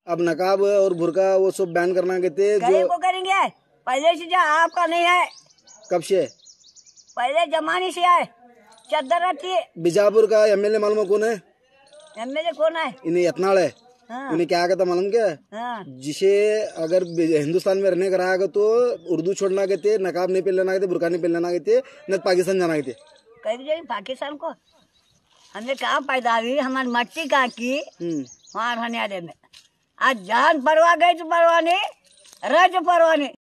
अब नकाब और बुर्का वो सब बैन करना कहते जो को करेंगे। पहले से जो आपका नहीं है, कब से? पहले जमाने से है, चद्दर रहती है। बीजापुर का एमएलए मालूम कौन है? एमएलए कौन है? इन्हें यत्नाल है। हाँ। उन्हें क्या कहता मालूम क्या? हाँ। जिसे अगर हिंदुस्तान में रहने कराएगा तो उर्दू छोड़ना कहते, नकाब नहीं पहनना कहते, बुर्का नहीं पहनना कहते, न पाकिस्तान जाना कहते। कह जाए पाकिस्तान को हमने कहाँ पैदा हुई, हमारी मट्टी कहाँ की, वहाँ रहने आने में। आज जान परवाह गई तो परवाह नहीं, रह जो परवाह नहीं।